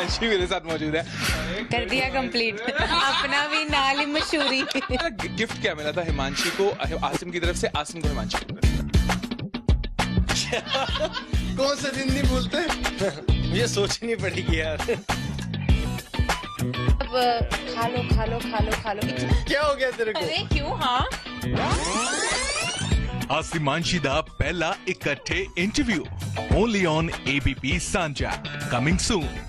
हिमांशी मेरे साथ मौजूद है। कर दिया कंप्लीट अपना भी नाल ही मशहूरी। गिफ्ट क्या मिला था हिमांशी को आसिम की तरफ से, आसिम को हिमांशी की तरफ से? कौन सा दिन नहीं बोलते? मुझे सोचनी पड़ेगी यार। अब खा लो खा लो खा लो खा लो। क्या हो गया तेरे को? अरे क्यों? हाँ Asimanshi ਦਾ ਪਹਿਲਾ ਇਕੱਠੇ interview only on ABP Sanjha coming soon।